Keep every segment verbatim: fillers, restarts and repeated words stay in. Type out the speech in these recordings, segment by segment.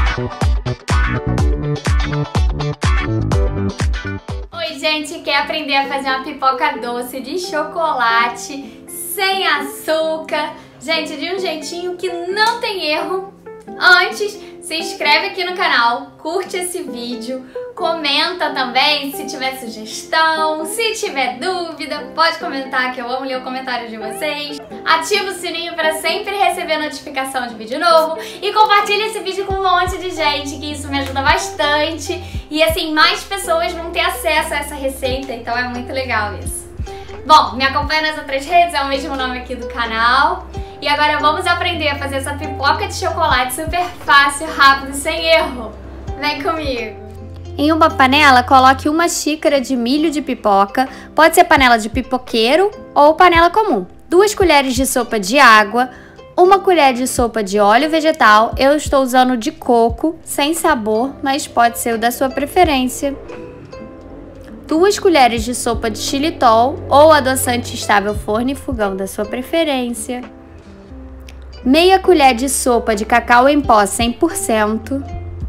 Oi, gente, quer aprender a fazer uma pipoca doce de chocolate, sem açúcar? Gente, de um jeitinho que não tem erro. Antes, se inscreve aqui no canal, curte esse vídeo, comenta também se tiver sugestão, se tiver dúvida, pode comentar que eu amo ler o comentário de vocês. Ativa o sininho para sempre receber notificação de vídeo novo e compartilha esse vídeo com um monte de gente, que isso me ajuda bastante. E assim, mais pessoas vão ter acesso a essa receita, então é muito legal isso. Bom, me acompanha nas outras redes, é o mesmo nome aqui do canal. E agora vamos aprender a fazer essa pipoca de chocolate super fácil, rápido, sem erro. Vem comigo! Em uma panela, coloque uma xícara de milho de pipoca, pode ser panela de pipoqueiro ou panela comum. Duas colheres de sopa de água, uma colher de sopa de óleo vegetal, eu estou usando de coco, sem sabor, mas pode ser o da sua preferência. Duas colheres de sopa de xilitol ou adoçante estável forno e fogão da sua preferência. Meia colher de sopa de cacau em pó cem por cento.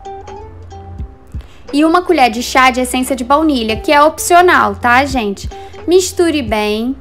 E uma colher de chá de essência de baunilha, que é opcional, tá, gente? Misture bem.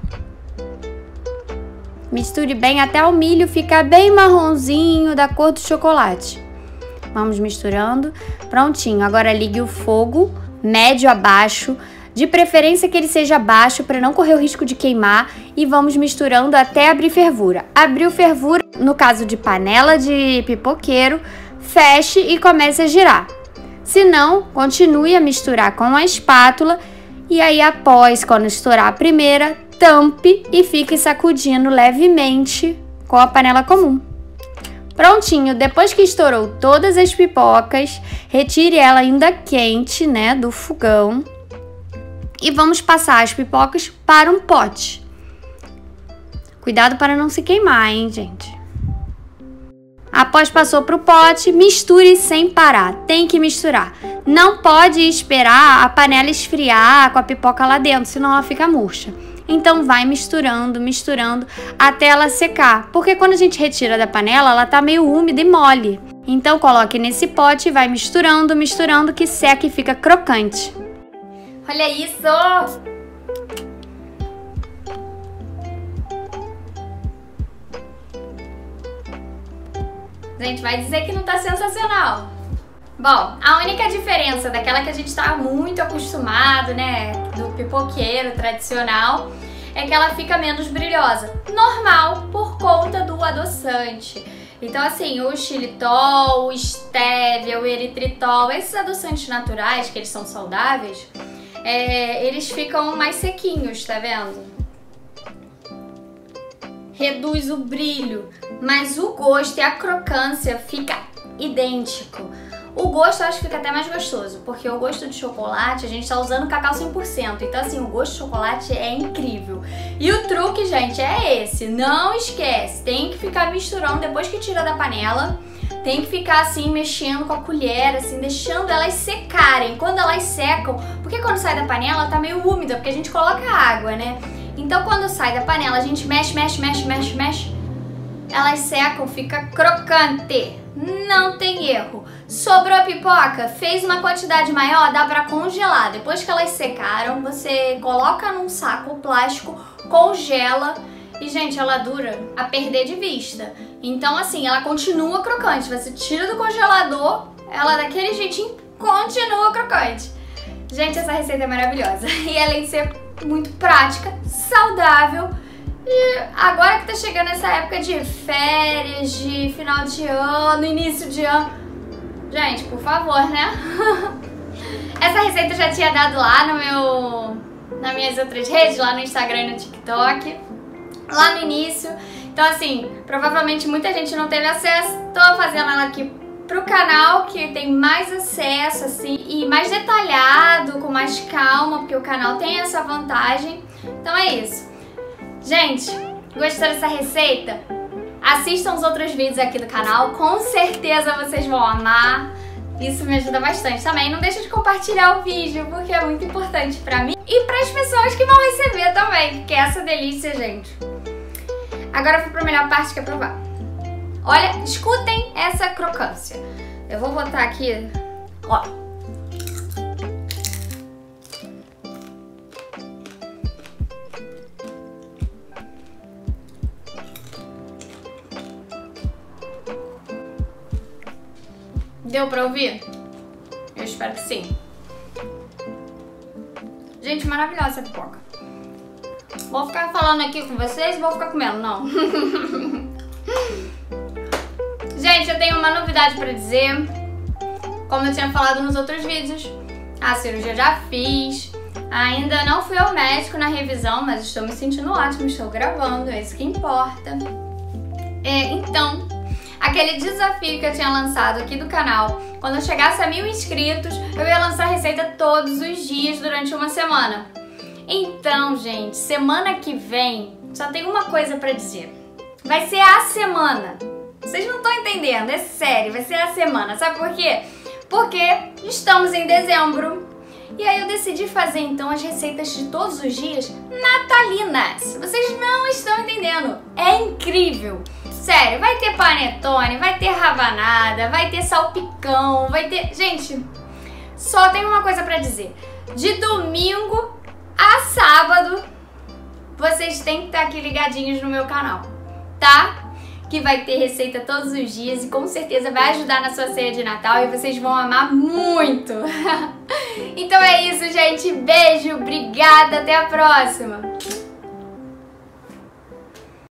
Misture bem até o milho ficar bem marronzinho, da cor do chocolate. Vamos misturando. Prontinho. Agora ligue o fogo, médio a baixo. De preferência que ele seja baixo para não correr o risco de queimar, e vamos misturando até abrir fervura. Abriu fervura, no caso de panela de pipoqueiro, feche e comece a girar. Se não, continue a misturar com a espátula e aí após, quando estourar a primeira, tampe e fique sacudindo levemente com a panela comum. Prontinho, depois que estourou todas as pipocas, retire ela ainda quente, né, do fogão. E vamos passar as pipocas para um pote. Cuidado para não se queimar, hein, gente? Após passou para o pote, misture sem parar. Tem que misturar. Não pode esperar a panela esfriar com a pipoca lá dentro, senão ela fica murcha. Então vai misturando, misturando até ela secar. Porque quando a gente retira da panela, ela tá meio úmida e mole. Então coloque nesse pote e vai misturando, misturando, que seca e fica crocante. Olha isso! Gente, vai dizer que não tá sensacional. Bom, a única diferença daquela que a gente tá muito acostumado, né, do pipoqueiro tradicional, é que ela fica menos brilhosa. Normal, por conta do adoçante. Então assim, o xilitol, o stevia, o eritritol, esses adoçantes naturais, que eles são saudáveis, É, eles ficam mais sequinhos, tá vendo? Reduz o brilho, mas o gosto e a crocância fica idêntico. O gosto eu acho que fica até mais gostoso, porque o gosto de chocolate, a gente tá usando cacau cem por cento, então assim, o gosto de chocolate é incrível. E o truque, gente, é esse, não esquece, tem que ficar misturando depois que tira da panela. Tem que ficar assim, mexendo com a colher, assim, deixando elas secarem. Quando elas secam, porque quando sai da panela tá meio úmida, porque a gente coloca água, né? Então quando sai da panela, a gente mexe, mexe, mexe, mexe, mexe. Elas secam, fica crocante. Não tem erro. Sobrou a pipoca, fez uma quantidade maior, dá pra congelar. Depois que elas secaram, você coloca num saco plástico, congela. E, gente, ela dura a perder de vista. Então, assim, ela continua crocante. Você tira do congelador, ela daquele jeitinho continua crocante. Gente, essa receita é maravilhosa. E além de ser muito prática, saudável. E agora que tá chegando essa época de férias, de final de ano, início de ano. Gente, por favor, né? Essa receita eu já tinha dado lá no meu, nas minhas outras redes, lá no Instagram e no TikTok. Lá no início, então assim, provavelmente muita gente não teve acesso, tô fazendo ela aqui pro canal, que tem mais acesso, assim, e mais detalhado, com mais calma, porque o canal tem essa vantagem, então é isso. Gente, gostou dessa receita? Assistam os outros vídeos aqui do canal, com certeza vocês vão amar. Isso me ajuda bastante também. Não deixa de compartilhar o vídeo, porque é muito importante pra mim e pras pessoas que vão receber também, porque é essa delícia, gente. Agora eu vou pra melhor parte, que é provar. Olha, escutem essa crocância. Eu vou botar aqui, ó. Deu pra ouvir? Eu espero que sim. Gente, maravilhosa essa pipoca. Vou ficar falando aqui com vocês e vou ficar comendo, não. Gente, eu tenho uma novidade pra dizer. Como eu tinha falado nos outros vídeos, a cirurgia já fiz. Ainda não fui ao médico na revisão, mas estou me sentindo ótimo, estou gravando, é isso que importa. É, então, aquele desafio que eu tinha lançado aqui do canal, quando eu chegasse a mil inscritos, eu ia lançar receita todos os dias durante uma semana. Então, gente, semana que vem, só tem uma coisa pra dizer. Vai ser a semana. Vocês não estão entendendo, é sério, vai ser a semana. Sabe por quê? Porque estamos em dezembro. E aí eu decidi fazer então as receitas de todos os dias natalinas. Vocês não estão entendendo. É incrível. Sério, vai ter panetone, vai ter rabanada, vai ter salpicão, vai ter... Gente, só tem uma coisa pra dizer. De domingo a sábado, vocês têm que estar aqui ligadinhos no meu canal, tá? Que vai ter receita todos os dias e com certeza vai ajudar na sua ceia de Natal e vocês vão amar muito. Então é isso, gente. Beijo, obrigada, até a próxima.